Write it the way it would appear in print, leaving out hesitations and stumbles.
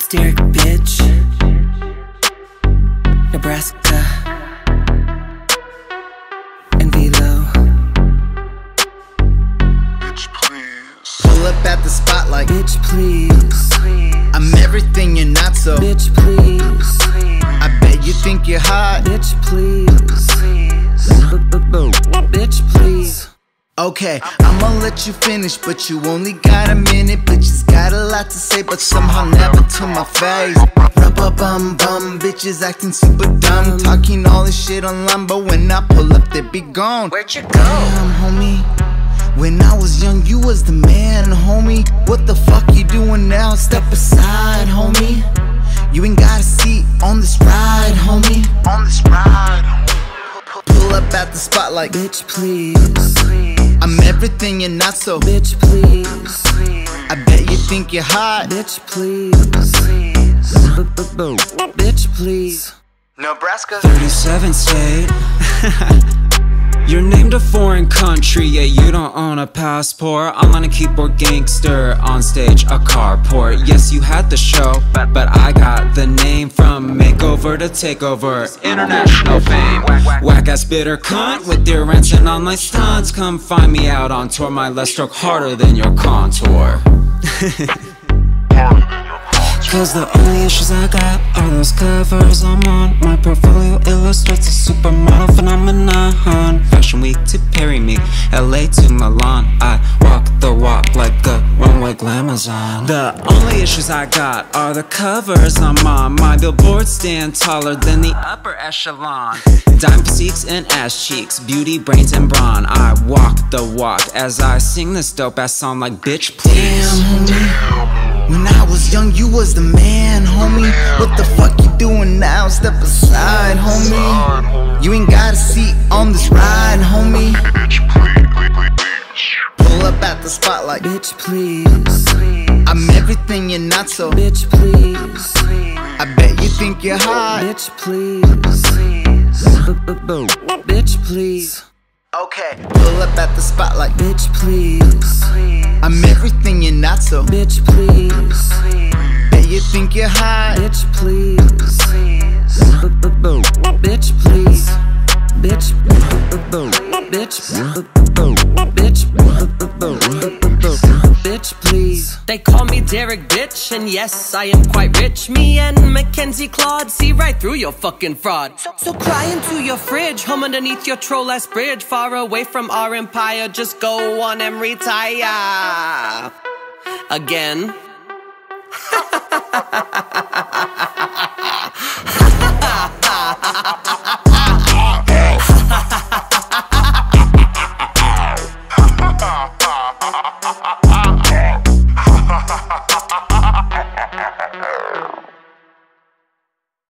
It's Derek, bitch. Nebraska and Velo. Bitch, please. Pull up at the spotlight. Bitch, please. I'm everything you're not, so Bitch, please. I bet you think you're hot. Bitch, please. Bitch, please. Okay, I'ma let you finish, but you only got a minute. Bitches got a lot to say, but somehow never to my face. Rub-a-bum-bum, bitches acting super dumb, talking all this shit online, but when I pull up, they be gone. Where'd you go? Damn, homie, when I was young, you was the man, homie. What the fuck you doing now? Step aside, homie. You ain't got a seat on this ride, homie. On this ride, homie. Pull up at the spotlight. Bitch, please. I'm everything you're not, so Bitch, please. I bet you think you're hot. Bitch, please. Bitch, please. Nebraska 37th state. You're named a foreign country, yet you don't own a passport. I'm on a keyboard gangster, on stage a carport. Yes, you had the show, but I got the name. From makeover to takeover, international fame. Whack-ass bitter cunt with your rents and online stunts. Come find me out on tour, my left stroke harder than your contour. Cause the only issues I got are those covers I'm on. My portfolio illustrates a supermodel phenomenon. Fashion week to Perry me, LA to Milan. I walk the walk like a runway glamazon. The only issues I got are the covers I'm on. My billboards stand taller than the upper echelon. Dime physiques and ass cheeks, beauty, brains and brawn. I walk the walk as I sing this dope ass song like bitch please. Damn, homie, when I was young, you was the man, homie. What the fuck you doing now? Step aside, homie. You ain't got a seat on this ride, homie. Pull up at the spotlight. Bitch, please. I'm everything you're not, so Bitch, please. I bet you think you're hot. Bitch, please. Bitch, please. Okay, pull up at the spotlight. Bitch, please. I'm everything you're not, so Bitch, please. bet you think you're hot. Bitch, please. Bitch, please. Bitch, bitch, please. They call me Derek, bitch, and yes, I am quite rich. Me and Mackenzie Claude see right through your fucking fraud. So cry into your fridge, home underneath your troll-ass bridge, far away from our empire. Just go on and retire again.